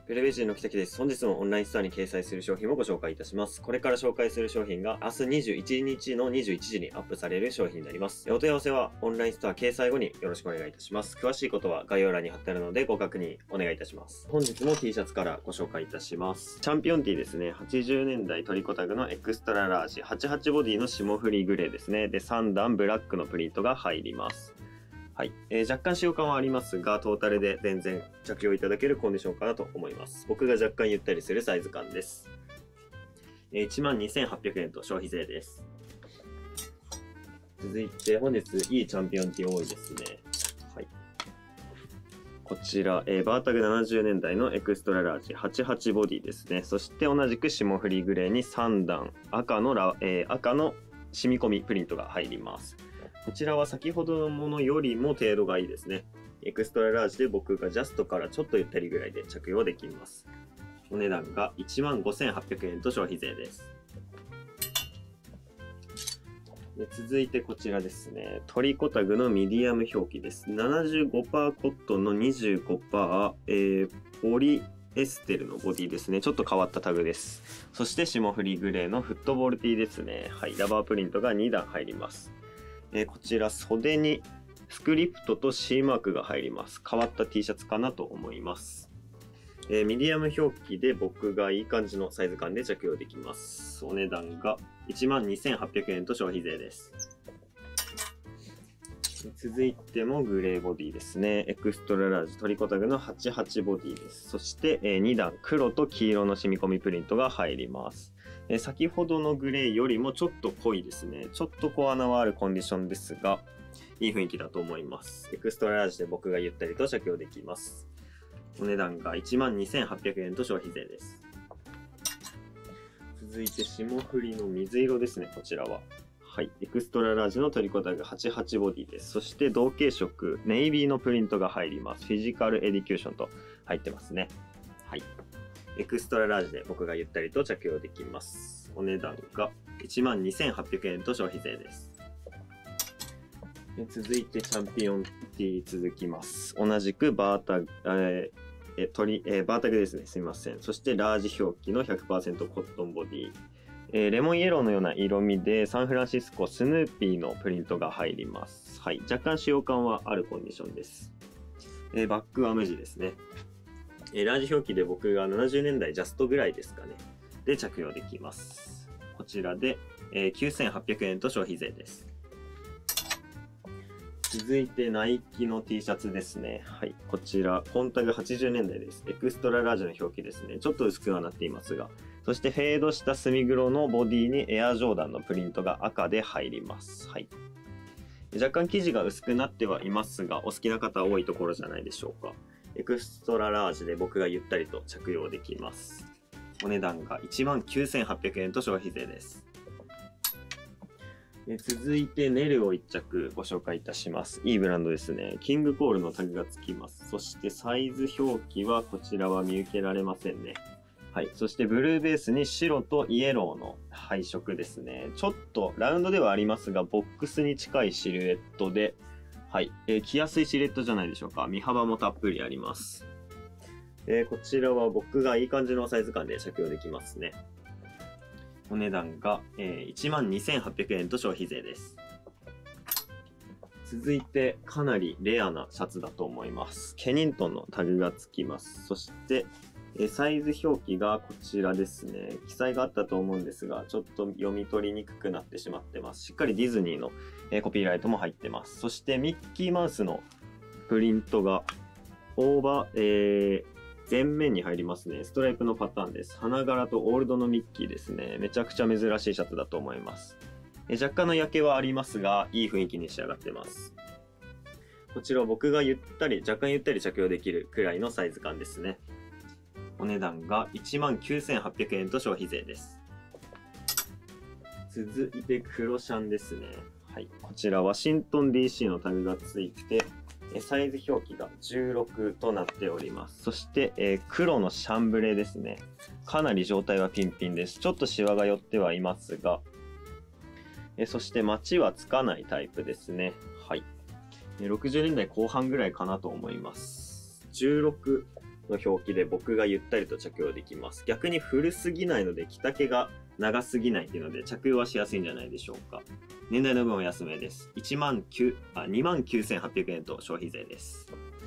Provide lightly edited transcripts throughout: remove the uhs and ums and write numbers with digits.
ペルベジンの北木です。本日もオンラインストアに掲載する商品をご紹介いたします。これから紹介する商品が明日21日の21時にアップされる商品になります。お問い合わせはオンラインストア掲載後によろしくお願いいたします。詳しいことは概要欄に貼ってあるのでご確認お願いいたします。本日も T シャツからご紹介いたします。チャンピオン T ですね。80年代トリコタグのエクストララージ、88ボディの霜降りグレーですね。で、3段ブラックのプリントが入ります。はい、若干使用感はありますが、トータルで全然着用いただけるコンディションかなと思います。僕が若干ゆったりするサイズ感です。12,800 円と消費税です。続いて、本日いいチャンピオン T 多いですね。はい。こちら、バータグ70年代のエクストララージ88ボディですね。そして同じく霜降りグレーに3段赤の染み込みプリントが入ります。こちらは先ほどのものよりも程度がいいですね。エクストララージで僕がジャストからちょっとゆったりぐらいで着用できます。お値段が 15,800 円と消費税です。で続いてこちらですね。トリコタグのミディアム表記です。75% コットンの 25%、ポリエステルのボディですね。ちょっと変わったタグです。そして霜降りグレーのフットボール T ですね。はい、ラバープリントが2段入ります。こちら袖にスクリプトと C マークが入ります。変わった T シャツかなと思います。ミディアム表記で僕がいい感じのサイズ感で着用できます。お値段が 12,800 円と消費税です。続いてもグレーボディですね。エクストララージトリコタグの88ボディです。そして2段黒と黄色の染み込みプリントが入ります。先ほどのグレーよりもちょっと濃いですね。ちょっと小穴はあるコンディションですが、いい雰囲気だと思います。エクストララージで僕がゆったりと着用できます。お値段が 12,800 円と消費税です。続いて霜降りの水色ですね、こちらは。はい、エクストララージのトリコタグ88ボディです。そして同系色、ネイビーのプリントが入ります。フィジカルエディキューションと入ってますね。はい。エクストララージで僕がゆったりと着用できます。お値段が 12,800 円と消費税です。続いてチャンピオン T 続きます。同じくバータグ、バータグですね。すみません。そしてラージ表記の 100% コットンボディ。レモンイエローのような色味でサンフランシスコスヌーピーのプリントが入ります。はい。若干使用感はあるコンディションです。バックは無地ですね。ラージ表記で僕が70年代ジャストぐらいですかね。で着用できます。こちらで、9,800 円と消費税です。続いてナイキの T シャツですね。はい。こちら、コンタグ80年代です。エクストララージの表記ですね。ちょっと薄くはなっていますが。そしてフェードした墨黒のボディにエアジョーダンのプリントが赤で入ります。はい。若干生地が薄くなってはいますが、お好きな方多いところじゃないでしょうか。エクストララージで僕がゆったりと着用できます。お値段が 19,800 円と消費税です。続いてネルを1着ご紹介いたします。いいブランドですね。キングコールのタグがつきます。そしてサイズ表記はこちらは見受けられませんね。はい。そしてブルーベースに白とイエローの配色ですね。ちょっとラウンドではありますが、ボックスに近いシルエットで、はい。着やすいシルエットじゃないでしょうか。身幅もたっぷりあります。こちらは僕がいい感じのサイズ感で着用できますね。お値段が、12,800 円と消費税です。続いてかなりレアなシャツだと思います。ケニントンのタグがつきます。そしてサイズ表記がこちらですね。記載があったと思うんですが、ちょっと読み取りにくくなってしまってます。しっかりディズニーのコピーライトも入ってます。そしてミッキーマウスのプリントがオーバー、前面に入りますね。ストライプのパターンです。花柄とオールドのミッキーですね。めちゃくちゃ珍しいシャツだと思います。若干の焼けはありますが、いい雰囲気に仕上がってます。こちら僕が若干ゆったり着用できるくらいのサイズ感ですね。お値段が 19,800 円と消費税です。続いて黒シャンですね。はい。こちらワシントン DC のタグがついて、サイズ表記が16となっております。そして、黒のシャンブレーですね。かなり状態はピンピンです。ちょっとシワが寄ってはいますが、そしてマチはつかないタイプですね。はい。60年代後半ぐらいかなと思います。16 の表記で僕がゆったりと着用できます。逆に古すぎないので着丈が長すぎないっていうので着用はしやすいんじゃないでしょうか。年代の分は安めです。29,800円と消費税です。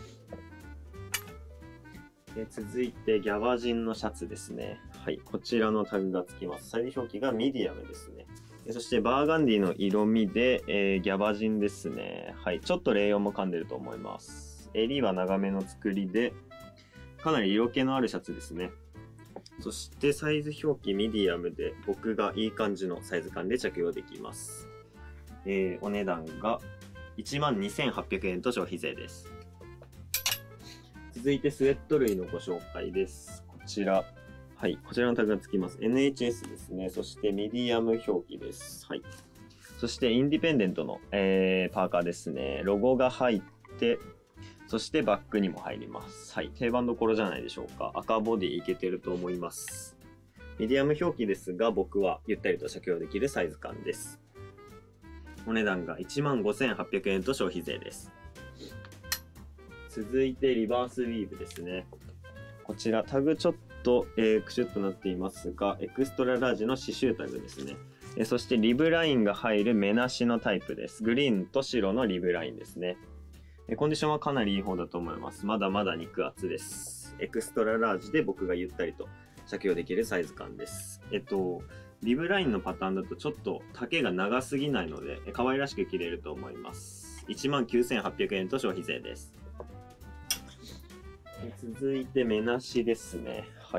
続いてギャバジンのシャツですね。はい、こちらのタグがつきます。サイズ表記がミディアムですね。そしてバーガンディの色味で、ギャバジンですね。はい、ちょっとレイヨンも噛んでると思います。襟は長めの作りで、かなり色気のあるシャツですね。そしてサイズ表記ミディアムで僕がいい感じのサイズ感で着用できます。お値段が12,800円と消費税です。続いてスウェット類のご紹介です。こちらのタグがつきます。NHS ですね。そしてミディアム表記です。はい。そしてインディペンデントの、パーカーですね。ロゴが入って、そしてバックにも入ります。はい。定番どころじゃないでしょうか。赤ボディいけてると思います。ミディアム表記ですが、僕はゆったりと着用できるサイズ感です。お値段が15,800円と消費税です。続いてリバースウィーブですね。こちらタグちょっと、クシュッとなっていますが、エクストララージの刺繍タグですね。そしてリブラインが入る目なしのタイプです。グリーンと白のリブラインですね。コンディションはかなりいい方だと思います。まだまだ肉厚です。エクストララージで僕がゆったりと着用できるサイズ感です。リブラインのパターンだとちょっと丈が長すぎないので、可愛らしく着れると思います。19,800円と消費税です。続いて目なしですね。はい。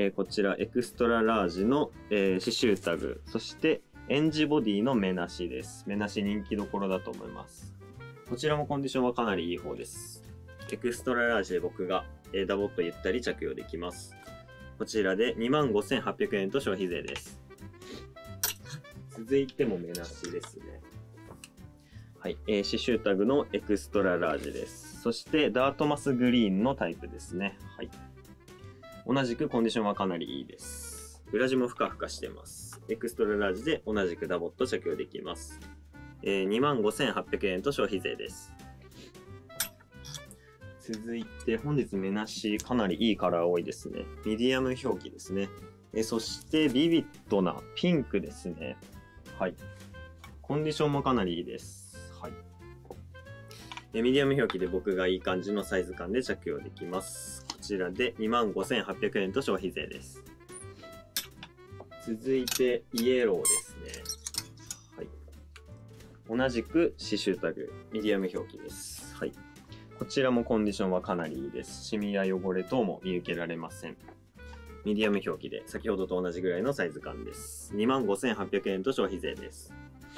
こちらエクストララージの、刺繍タグ、そしてエンジボディの目なしです。目なし人気どころだと思います。こちらもコンディションはかなりいい方です。エクストララージで僕がダボっとゆったり着用できます。こちらで25,800円と消費税です。続いても目なしですね。はい、刺繍タグのエクストララージです。そしてダートマスグリーンのタイプですね。はい。同じくコンディションはかなりいいです。裏地もふかふかしてます。エクストララージで同じくダボっと着用できます。25,800円と消費税です。続いて本日目なしかなりいいカラー多いですね。ミディアム表記ですね。そしてビビッドなピンクですね。はい。コンディションもかなりいいです。はい。ミディアム表記で僕がいい感じのサイズ感で着用できます。こちらで25,800円と消費税です。続いてイエローですね。はい。同じく刺繍タグ、ミディアム表記です。はい。こちらもコンディションはかなりいいです。シミや汚れ等も見受けられません。ミディアム表記で先ほどと同じぐらいのサイズ感です。25,800円と消費税です。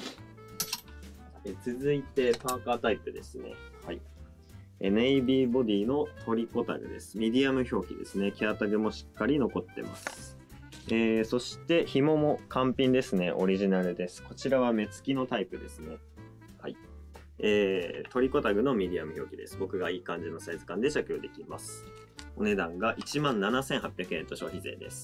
続いてパーカータイプですね。はい。ネイビーボディのトリコタグです。ミディアム表記ですね。ケアタグもしっかり残ってます。そして紐も完品ですね。オリジナルです。こちらは目付きのタイプですね。はい。トリコタグのミディアム表記です。僕がいい感じのサイズ感で着用できます。お値段が17,800円と消費税です。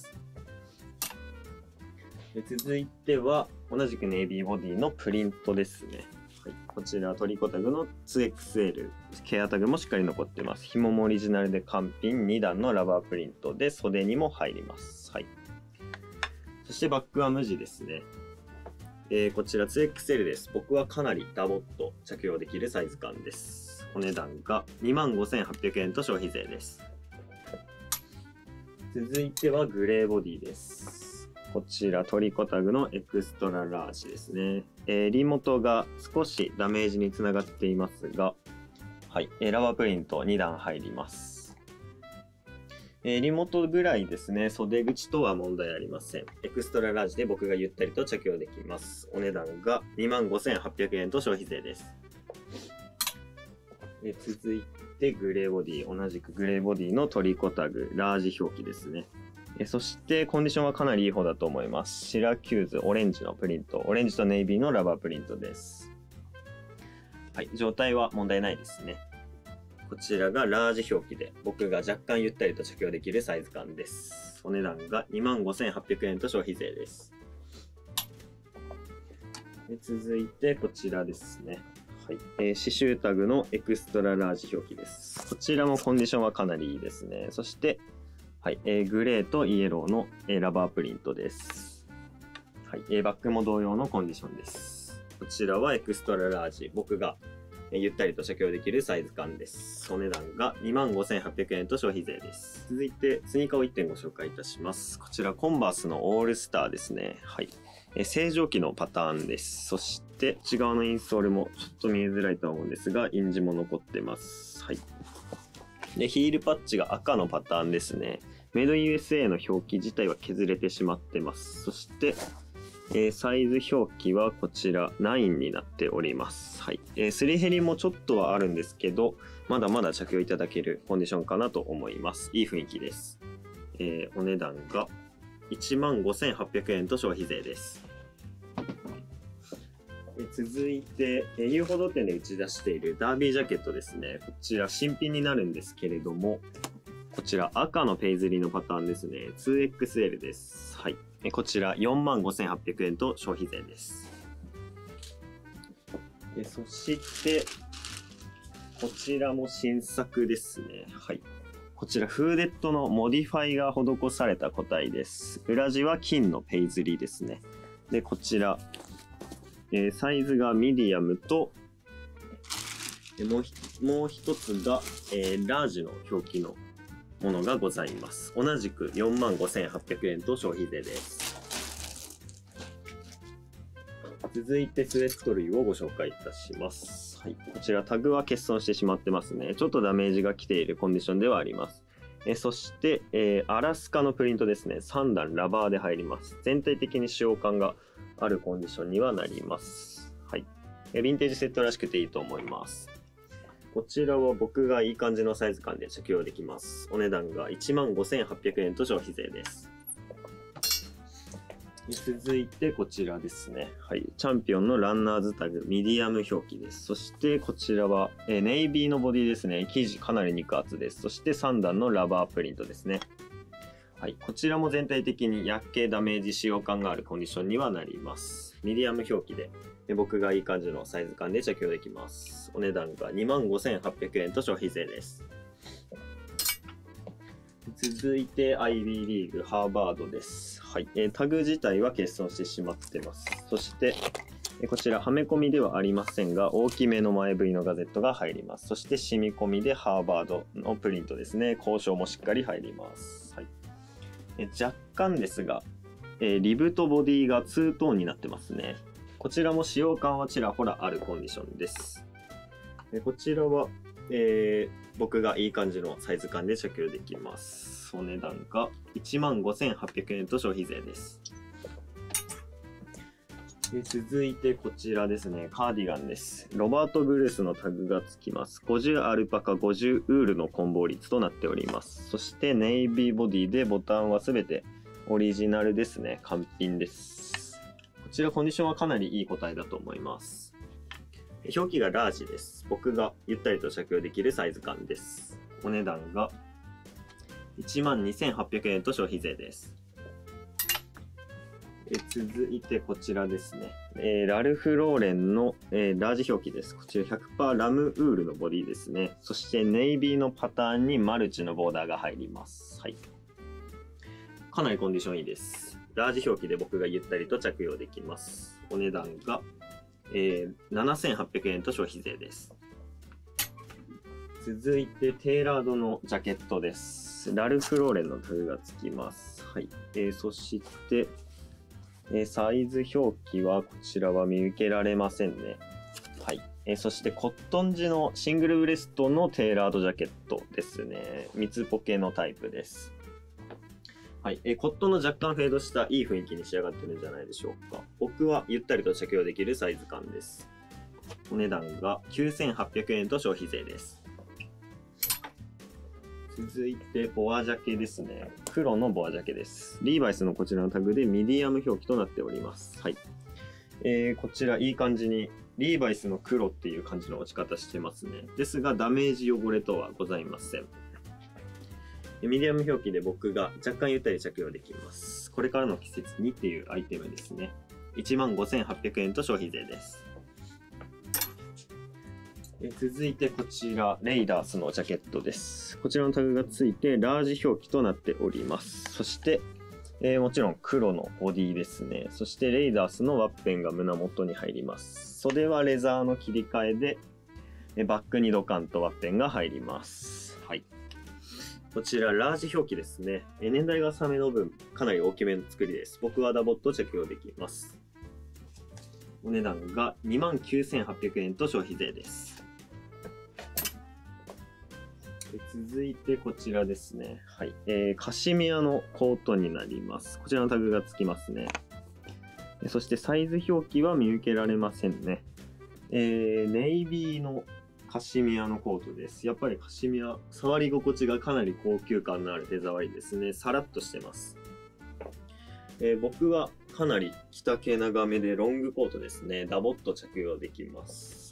続いては同じくネイビーボディのプリントですね。はい、こちらトリコタグの 2XL ケアタグもしっかり残ってます。紐もオリジナルで完品2段のラバープリントで袖にも入ります。はい、そしてバックは無地ですね。こちら 2XL です。僕はかなりダボっと着用できるサイズ感です。お値段が25,800円と消費税です。続いてはグレーボディです。こちらトリコタグのエクストララージですね。襟元が少しダメージにつながっていますが、はい、ラバープリント2段入ります。襟元ぐらいですね。袖口とは問題ありません。エクストララージで僕がゆったりと着用できます。お値段が25,800円と消費税です。続いてグレーボディ、同じくグレーボディのトリコタグ、ラージ表記ですね。そしてコンディションはかなりいい方だと思います。シラキューズ、オレンジのプリント、オレンジとネイビーのラバープリントです。はい、状態は問題ないですね。こちらがラージ表記で、僕が若干ゆったりと着用できるサイズ感です。お値段が25,800円と消費税です。続いてこちらですね。 はい。刺繍タグのエクストララージ表記です。こちらもコンディションはかなりいいですね。そして、はい。グレーとイエローのラバープリントです。はい。バッグも同様のコンディションです。こちらはエクストララージ。僕がゆったりと着用できるサイズ感です。お値段が 25,800 円と消費税です。続いて、スニーカーを1点ご紹介いたします。こちら、コンバースのオールスターですね。はい。正常期のパターンです。そして、内側のインソールもちょっと見えづらいとは思うんですが、印字も残ってます。はい。で、ヒールパッチが赤のパターンですね。メイドイン USA の表記自体は削れてしまってます。そして、サイズ表記はこちら9になっております。はい。すり減りもちょっとはあるんですけど、まだまだ着用いただけるコンディションかなと思います。いい雰囲気です。お値段が 15,800 円と消費税です。続いて、遊歩道店で打ち出しているダービージャケットですね。こちら新品になるんですけれども、こちら赤のペイズリーのパターンですね。2XL です。はい。こちら 45,800 円と消費税です。そして、こちらも新作ですね。はい。こちらフーデッドのモディファイが施された個体です。裏地は金のペイズリーですね。で、こちら、サイズがミディアムと、もう一つが、ラージの表記のものがございます。同じく 45,800 円と消費税です。続いてスウェット類をご紹介いたします。はい、こちらタグは欠損してしまってますね。ちょっとダメージが来ているコンディションではあります。そして、アラスカのプリントですね。3段ラバーで入ります。全体的に使用感があるコンディションにはなります。はい。ヴィンテージセットらしくていいと思います。こちらは僕がいい感じのサイズ感で着用できます。お値段が 15,800 円と消費税です。続いてこちらですね。はい。チャンピオンのランナーズタグ、ミディアム表記です。そしてこちらはネイビーのボディですね。生地かなり肉厚です。そして3段のラバープリントですね。はい。こちらも全体的に薬系ダメージ使用感があるコンディションにはなります。ミディアム表記で僕がいい感じのサイズ感で着用できます。お値段が 25,800 円と消費税です。続いて IB リーグハーバードです。はい。タグ自体は欠損してしまってます。そして、こちらはめ込みではありませんが、大きめの前振りのガゼットが入ります。そして染み込みでハーバードのプリントですね。交渉もしっかり入ります。はい。若干ですが、リブとボディが2トーンになってますね。こちらも使用感はちらほらあるコンディションです。こちらは、僕がいい感じのサイズ感で着用できます。お値段が 15,800 円と消費税です。続いてこちらですね。カーディガンです。ロバート・ブルースのタグがつきます。50アルパカ、50ウールの混紡率となっております。そしてネイビーボディでボタンはすべてオリジナルですね。完品です。こちらコンディションはかなりいい個体だと思います。表記がラージです。僕がゆったりと着用できるサイズ感です。お値段が 12,800 円と消費税です。続いてこちらですね。ラルフ・ローレンの、ラージ表記です。こちら 100% ラムウールのボディですね。そしてネイビーのパターンにマルチのボーダーが入ります。はい。かなりコンディションいいです。ラージ表記で僕がゆったりと着用できます。お値段が、7,800 円と消費税です。続いてテーラードのジャケットです。ラルフ・ローレンのタグがつきます。はい。そして、サイズ表記はこちらは見受けられませんね。はい。そしてコットン地のシングルウレストのテーラードジャケットですね。三つポケのタイプです。はい。コットンの若干フェードしたいい雰囲気に仕上がってるんじゃないでしょうか。僕はゆったりと着用できるサイズ感です。お値段が 9,800 円と消費税です。続いてボアジャケですね。黒のボアジャケです。リーバイスのこちらのタグでミディアム表記となっております。はい。こちらいい感じにリーバイスの黒っていう感じの落ち方してますね。ですがダメージ汚れとはございません。ミディアム表記で僕が若干ゆったり着用できます。これからの季節にっていうアイテムですね。15,800 円と消費税です。 続いてこちら、レイダースのジャケットです。こちらのタグがついて、ラージ表記となっております。そして、もちろん黒のボディですね。そしてレイダースのワッペンが胸元に入ります。袖はレザーの切り替えで、バックにドカンとワッペンが入ります。はい。こちら、ラージ表記ですね。年代が浅めの分、かなり大きめの作りです。僕はダボット着用できます。お値段が 29,800 円と消費税です。続いてこちらですね。はい。カシミヤのコートになります。こちらのタグがつきますね。そしてサイズ表記は見受けられませんね。ネイビーのカシミヤのコートです。やっぱりカシミヤ、触り心地がかなり高級感のある手触りですね。さらっとしてます。僕はかなり着丈長めでロングコートですね。ダボッと着用できます。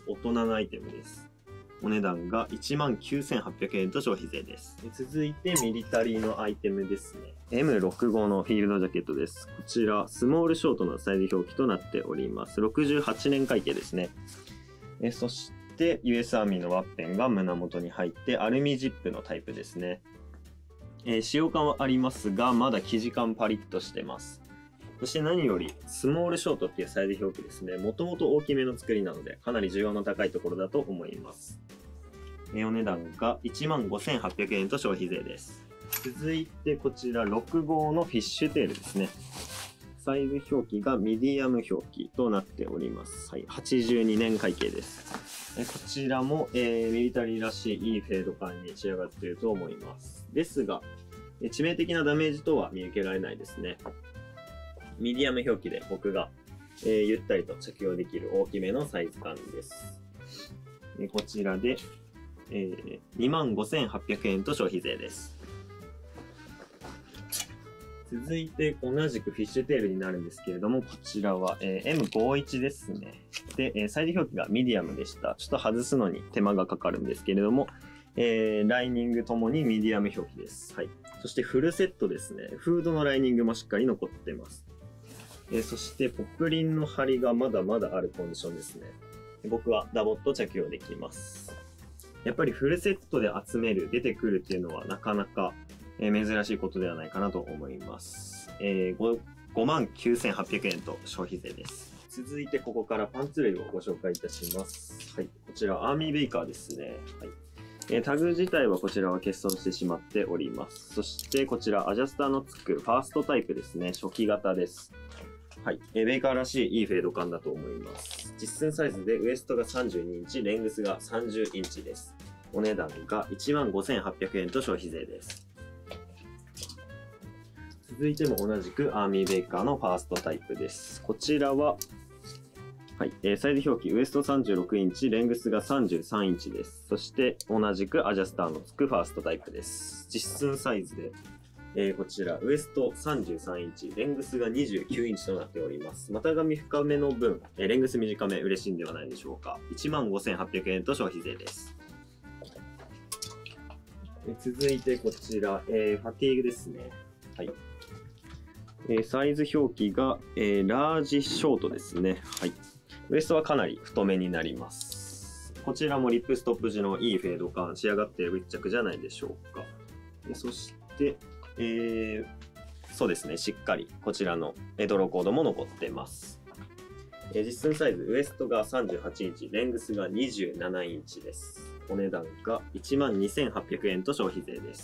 大人のアイテムです。お値段が 19,800 円と消費税です。続いてミリタリーのアイテムですね。M65 のフィールドジャケットです。こちら、スモールショートのサイズ表記となっております。68年会計ですね。そして、US アーミーのワッペンが胸元に入って、アルミジップのタイプですね。使用感はありますが、まだ生地感パリッとしてます。そして何より、スモールショートっていうサイズ表記ですね。もともと大きめの作りなので、かなり需要の高いところだと思います。お値段が 15,800 円と消費税です。続いてこちら6号のフィッシュテールですね。サイズ表記がミディアム表記となっております。はい、82年会計です。こちらも、ミリタリーらしいいいフェード感に仕上がっていると思います。ですが、致命的なダメージとは見受けられないですね。ミディアム表記で僕が、ゆったりと着用できる大きめのサイズ感です。こちらで、25,800 円と消費税です。続いて同じくフィッシュテールになるんですけれども、こちらは、M51 ですね。で、サイズ表記がミディアムでした。ちょっと外すのに手間がかかるんですけれども、ライニングともにミディアム表記です。はい。そしてフルセットですね。フードのライニングもしっかり残ってます。そしてポプリンの張りがまだまだあるコンディションですね。僕はダボット着用できます。やっぱりフルセットで集める、出てくるっていうのはなかなか珍しいことではないかなと思います。59,800 円と消費税です。続いてここからパンツ類をご紹介いたします。はい。こちらアーミーベイカーですね。はい。タグ自体はこちらは欠損してしまっております。そしてこちらアジャスターのつくファーストタイプですね。初期型です。はい。ベイカーらしいいいフェード感だと思います。実寸サイズでウエストが32インチ、レングスが30インチです。お値段が 15,800 円と消費税です。続いても同じくアーミーベイカーのファーストタイプです。こちらは、はい。サイズ表記、ウエスト36インチ、レングスが33インチです。そして同じくアジャスターのつくファーストタイプです。実寸サイズで、こちら、ウエスト33インチ、レングスが29インチとなっております。股上深めの分、レングス短め、嬉しいんではないでしょうか。15,800 円と消費税です。続いてこちら、ファティーグですね。はい。サイズ表記が、ラージショートですね。はい。ウエストはかなり太めになります。こちらもリップストップ時のいいフェード感、仕上がっている一着じゃないでしょうか。そして、そうですね、しっかりこちらのドローコードも残っています。実寸サイズ、ウエストが38インチ、レングスが27インチです。お値段が 12,800 円と消費税です。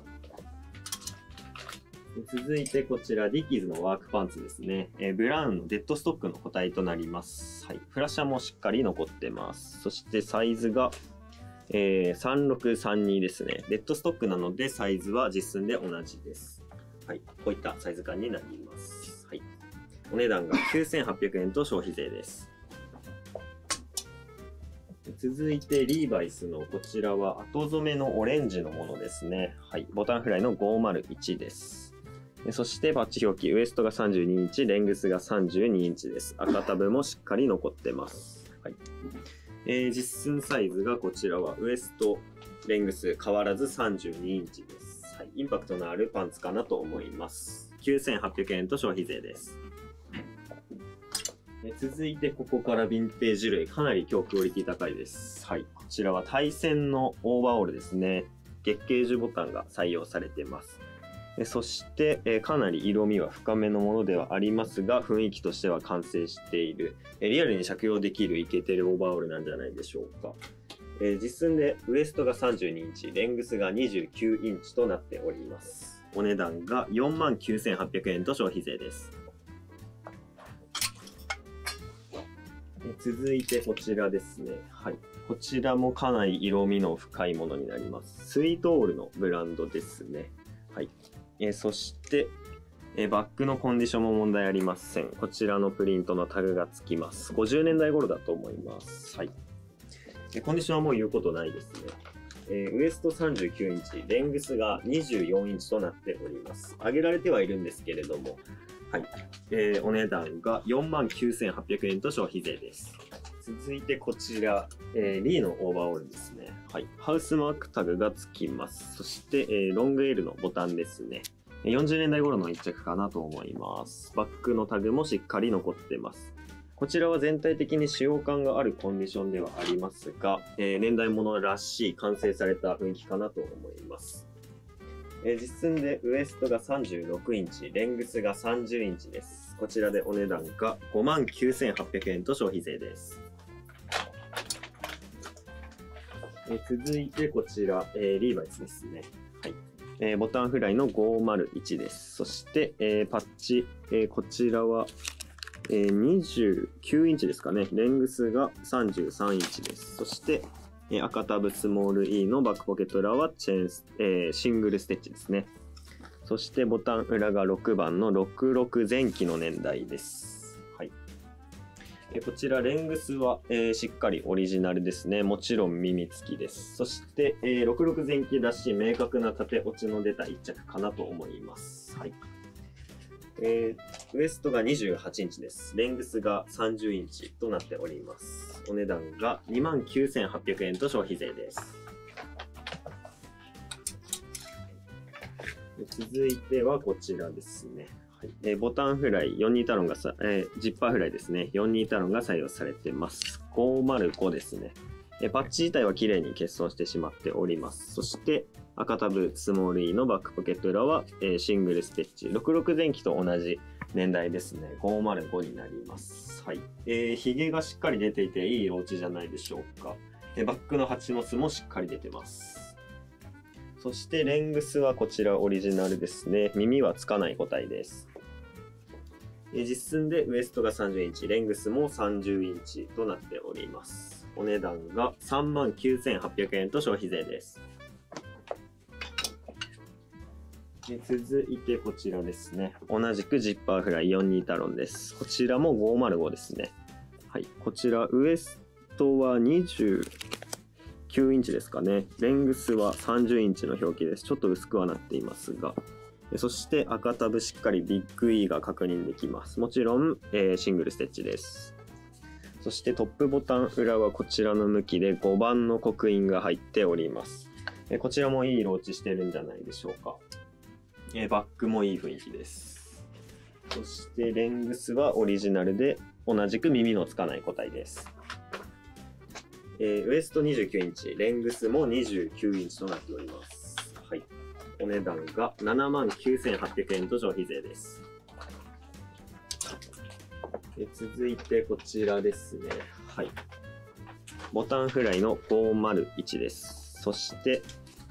続いてこちら、ディキーズのワークパンツですね。ブラウンのデッドストックの個体となります。はい。フラッシャーもしっかり残ってます。そしてサイズが、3632ですね。デッドストックなのでサイズは実寸で同じです。はい。こういったサイズ感になります。はい。お値段が 9,800 円と消費税です。続いてリーバイスのこちらは後染めのオレンジのものですね。はい。ボタンフライの501です。そしてバッチ表記、ウエストが32インチ、レングスが32インチです。赤タブもしっかり残ってます。はい。実寸サイズがこちらはウエスト、レングス変わらず32インチです。はい。インパクトのあるパンツかなと思います。9,800 円と消費税です。 続いてここからヴィンテージ類、かなり今日クオリティ高いです。はい。こちらは対戦のオーバーオールですね。月桂樹ボタンが採用されています。そして、かなり色味は深めのものではありますが、雰囲気としては完成している、リアルに着用できるイケてるオーバーオールなんじゃないでしょうか。実寸でウエストが32インチ、レングスが29インチとなっております。お値段が49,800円と消費税です。続いてこちらですね。はい。こちらもかなり色味の深いものになります。スイートオールのブランドですね。はい。そして、バックのコンディションも問題ありません。こちらのプリントのタグがつきます。50年代頃だと思います。はい。コンディションはもう言うことないですね。ウエスト39インチ、レングスが24インチとなっております。上げられてはいるんですけれども、はい。お値段が49,800円と消費税です。続いてこちら、リーのオーバーオールですね。はい。ハウスマークタグがつきます。そして、ロング L のボタンですね。40年代頃の一着かなと思います。バックのタグもしっかり残ってます。こちらは全体的に使用感があるコンディションではありますが、年代物らしい完成された雰囲気かなと思います。実寸でウエストが36インチ、レングスが30インチです。こちらでお値段が59,800円と消費税です。続いてこちら、リーバイスですね。はい。ボタンフライの501です。そして、パッチ、こちらは、29インチですかね。レングスが33インチです。そして、赤タブスモール E のバックポケット裏はシングルステッチですね。そしてボタン裏が6番の66前期の年代です。はい。こちらレングスは、しっかりオリジナルですね。もちろん耳付きです。そして、66前期だし明確な縦落ちの出た一着かなと思います。はい。ウエストが28インチです。レングスが30インチとなっております。お値段が29,800円と消費税です。続いてはこちらですね。はい。ボタンフライ、42タロンがジッパーフライですね。42タロンが採用されています。505ですね。パッチ自体は綺麗に欠損してしまっております。そして、赤タブスモール E のバックポケット裏は、シングルステッチ。66前期と同じ年代ですね。505になります。はい。ヒゲがしっかり出ていていい色落ちじゃないでしょうか。バックの蜂の巣もしっかり出てます。そしてレングスはこちらオリジナルですね。耳はつかない個体です。実寸でウエストが30インチ、レングスも30インチとなっております。お値段が39,800円と消費税です。続いてこちらですね。同じくジッパーフライ42タロンです。こちらも505ですね。はい。こちらウエストは29インチですかね。レングスは30インチの表記です。ちょっと薄くはなっていますが。そして赤タブしっかりビッグ E が確認できます。もちろん、シングルステッチです。そしてトップボタン裏はこちらの向きで5番の刻印が入っております。こちらもいい色落ちしてるんじゃないでしょうか。バックもいい雰囲気です。そしてレングスはオリジナルで同じく耳のつかない個体です。ウエスト29インチ、レングスも29インチとなっております。はい。お値段が79,800円と消費税です。続いてこちらですね。はい。ボタンフライの501です。そして、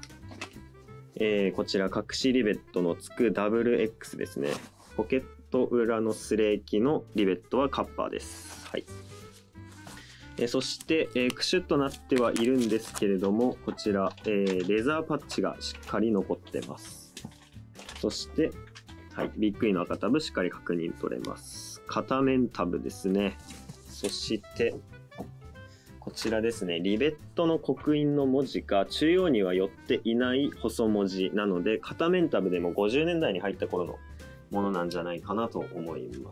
こちら隠しリベットのつく WX ですね。ポケット裏のスレーキのリベットはカッパーです。はい。そして、クシュッとなってはいるんですけれども、こちら、レザーパッチがしっかり残ってます。そして、はい、ビッグ E の赤タブしっかり確認取れます。片面タブですね。そして、こちらですね、リベットの刻印の文字が中央には寄っていない細文字なので、片面タブでも50年代に入った頃のものなんじゃないかなと思います。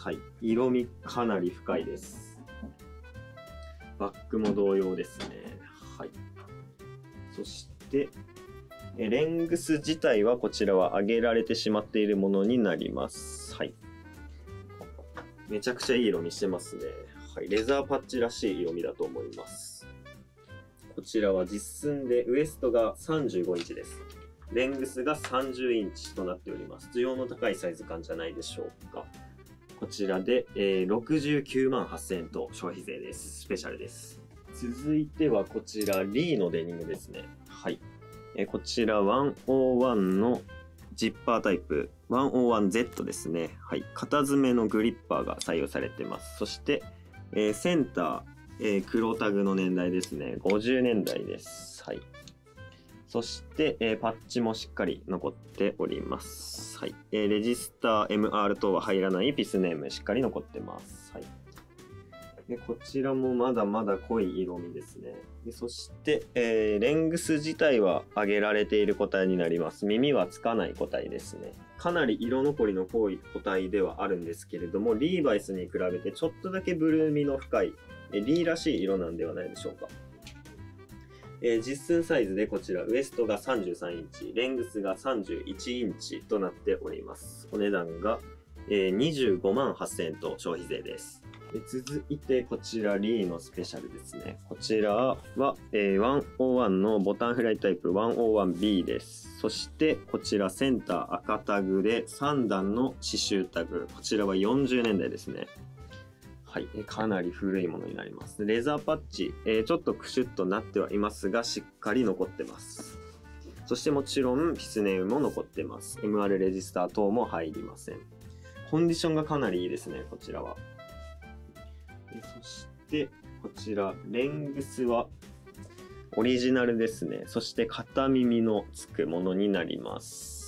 はい、色味かなり深いです。バックも同様ですね。はい。そして、レングス自体はこちらは上げられてしまっているものになります。はい。 めちゃくちゃいい色味してますね。はい、レザーパッチらしい色味だと思います。こちらは実寸でウエストが35インチです。レングスが30インチとなっております。需要の高いサイズ感じゃないでしょうか。こちらで、69万8000円と消費税です。スペシャルです。続いてはこちら、リーのデニムですね。はい。こちら101のジッパータイプ 101Z ですね。はい。型詰めのグリッパーが採用されてます。そして、センター、黒タグの年代ですね。50年代です。はい。そして、パッチもしっかり残っております。はい。レジスター MR 等は入らないピスネームしっかり残ってます。はい。でこちらもまだまだ濃い色味ですね。でそして、レングス自体は上げられている個体になります。耳はつかない個体ですね。かなり色残りの濃い個体ではあるんですけれども、リーバイスに比べてちょっとだけブルーみの深い、リーらしい色なんではないでしょうか。実寸サイズでこちらウエストが33インチ、レングスが31インチとなっております。お値段が、25万8000円と消費税です。続いてこちらリーのスペシャルですね。こちらは、101のボタンフライタイプ 101B です。そしてこちらセンター赤タグで3段の刺繍タグ。こちらは40年代ですね。はい、かなり古いものになります。レザーパッチ、ちょっとクシュッとなってはいますが、しっかり残ってます。そしてもちろんピスネームも残ってます。MR レジスター等も入りません。コンディションがかなりいいですね、こちらは。そしてこちらレングスはオリジナルですね。そして片耳のつくものになります。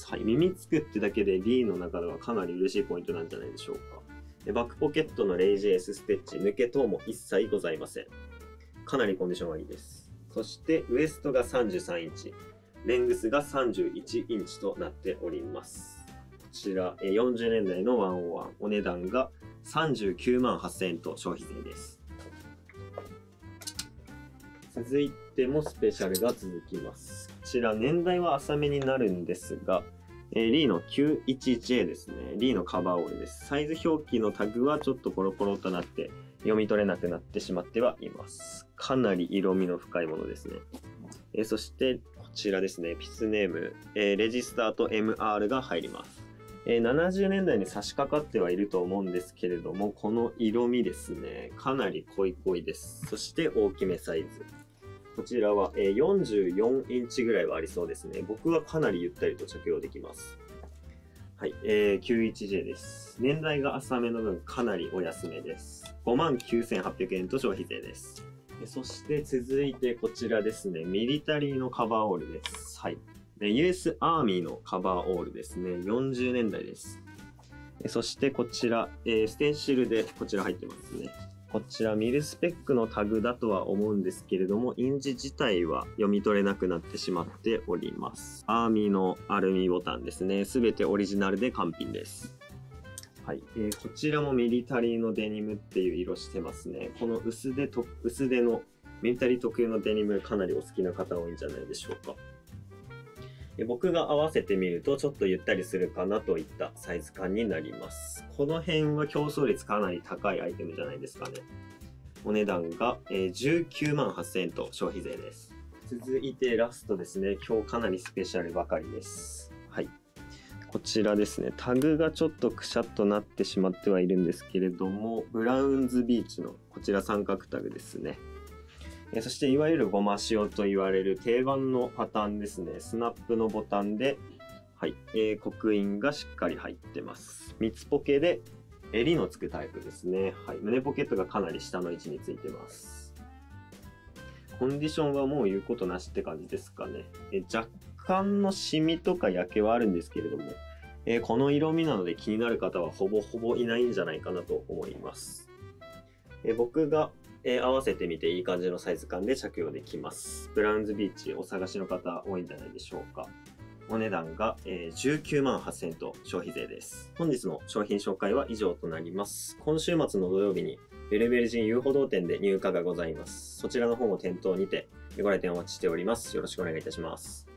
はい、耳つくってだけで D の中ではかなり嬉しいポイントなんじゃないでしょうか。バックポケットのレイジエースステッチ、抜け等も一切ございません。かなりコンディションはいいです。そしてウエストが33インチ、レングスが31インチとなっております。こちら40年代の101、お値段が39万8000円と消費税です。続いてもスペシャルが続きます。こちら年代は浅めになるんですが、リーの 91J ですね。リーのカバーオールです。サイズ表記のタグはちょっとポロポロとなって読み取れなくなってしまってはいます。かなり色味の深いものですね。そしてこちらですね。ピスネーム、レジスターと MR が入ります。70年代に差し掛かってはいると思うんですけれども、この色味ですね。かなり濃いです。そして大きめサイズ。こちらは44インチぐらいはありそうですね。僕はかなりゆったりと着用できます。はい、91J です。年代が浅めの分かなりお安めです。59,800円と消費税です。そして続いてこちらですね。ミリタリーのカバーオールです。はい。US アーミーのカバーオールですね。40年代です。そしてこちら、ステンシルでこちら入ってますね。こちらミルスペックのタグだとは思うんですけれども、印字自体は読み取れなくなってしまっております。アーミーのアルミボタンですね。すべてオリジナルで完品です。はい、こちらもミリタリーのデニムっていう色してますね。この薄手のミリタリー特有のデニムかなりお好きな方多いんじゃないでしょうか。僕が合わせてみるとちょっとゆったりするかなといったサイズ感になります。この辺は競争率かなり高いアイテムじゃないですかね。お値段が19万8000円と消費税です。続いてラストですね。今日かなりスペシャルばかりです。はい。こちらですね。タグがちょっとくしゃっとなってしまってはいるんですけれども、ブラウンズビーチのこちら三角タグですね。そしていわゆるゴマ塩と言われる定番のパターンですね。スナップのボタンで、はい、刻印がしっかり入ってます。三つポケで襟のつくタイプですね。はい、胸ポケットがかなり下の位置についてます。コンディションはもう言うことなしって感じですかね。若干のシミとか焼けはあるんですけれども、この色味なので気になる方はほぼほぼいないんじゃないかなと思います。僕が合わせてみていい感じのサイズ感で着用できます。ブラウンズビーチお探しの方多いんじゃないでしょうか。お値段が19万8000円と消費税です。本日の商品紹介は以上となります。今週末の土曜日にベルベル人遊歩道店で入荷がございます。そちらの方も店頭にてご来店お待ちしております。よろしくお願いいたします。